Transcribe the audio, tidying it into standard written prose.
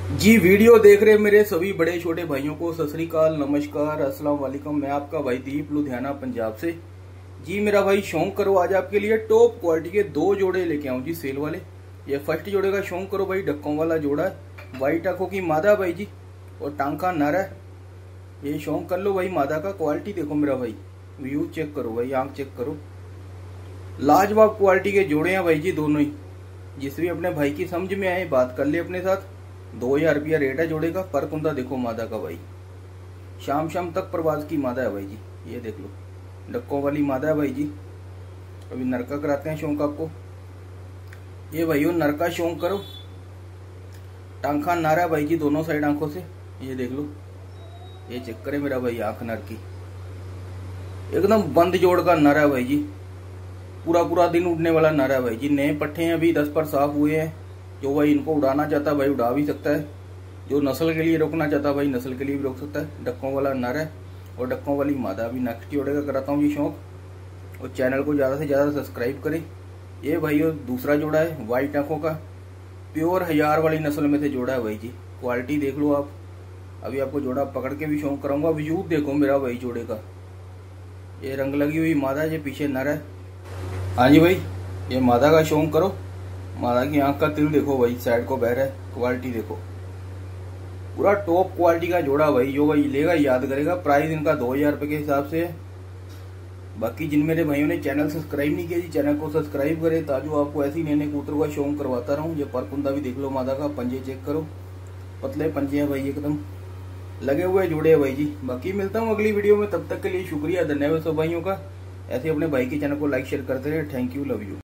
जी video देख रहे मेरे सभी बड़े छोटे भाइयों को सत श्री अकाल, नमस्कार, अस्सलाम वालेकुम। मैं आपका भाई दीप लुधियाना पंजाब से। जी मेरा भाई शौक करो आज आपके लिए टॉप क्वालिटी के दो जोड़े लेके आऊं जी सेल वाले। ये फर्स्ट जोड़े का शौक करो भाई, डक्कों वाला जोड़ा है, व्हाइट आंखों की मादा भाई जी और टांका नर है। ये शौक कर लो भाई मादा का। क्वालिटी देखो मेरा भाई, व्यू चेक करो भाई, आंख चेक करो, लाजवाब क्वालिटी के जोड़े हैं भाई जी दोनों ही। जिस भी अपने भाई की समझ में आए बात कर ले अपने साथ। 2000 रुपया रेट है जोड़े का। पर कुंदा देखो मादा का भाई, शाम शाम तक प्रवास की मादा है भाई जी। ये देख लो, डक्कों वाली मादा है भाई जी। अभी नरका कराते हैं शौक आपको। ये भाइयों नरका शौक करो, टांखा नारा है भाई जी दोनों साइड आंखों से। ये देख लो, ये चेक करे मेरा भाई आंख नर की, एकदम बंद जोड़ का नर है भाई जी। पूरा पूरा दिन उड़ने वाला नर है भाई जी। नए पट्टे हैं अभी 10 पर साफ हुए हैं। जो भाई इनको उड़ाना चाहता है भाई उड़ा भी सकता है। जो नस्ल के लिए रोकना चाहता है भाई नस्ल के लिए भी रोक सकता है। डक्कों वाला नर है और डक्कों वाली मादा। अभी नेक्स्ट जोड़े का कराता हूँ जी शौक। और चैनल को ज्यादा से ज्यादा सब्सक्राइब करें। ये भाई और दूसरा जोड़ा है व्हाइट आंखों का, प्योर 1000 वाली नस्ल में से जोड़ा है भाई जी। क्वालिटी देख लो आप। अभी आपको जोड़ा पकड़ के भी शौक कराऊंगा। व्यू देखो मेरा भाई जोड़े का। ये रंग लगी हुई मादा, ये पीछे नर है। हाँ जी भाई, ये मादा का शौक करो। मादा की आंख का तिल देखो भाई, साइड को बहर है। क्वालिटी देखो, पूरा टॉप क्वालिटी का जोड़ा भाई। जो भाई लेगा याद करेगा। प्राइस इनका 2000 रुपए के हिसाब से है। बाकी जिन मेरे भाइयों ने चैनल सब्सक्राइब नहीं किया जी, चैनल को सब्सक्राइब करें ताकि आपको ऐसी नए नए कबूतरों का शौक करवाता रहूं। ये परकुंदा भी देख लो मादा का, पंजे चेक करो, पतले पंजे हैं भाई, एकदम लगे हुए जोड़े हैं भाई जी। बाकी मिलता हूँ अगली वीडियो में, तब तक के लिए शुक्रिया, धन्यवाद सब भाइयों का। ऐसे अपने भाई के चैनल को लाइक शेयर करते रहे। Thank you, love you.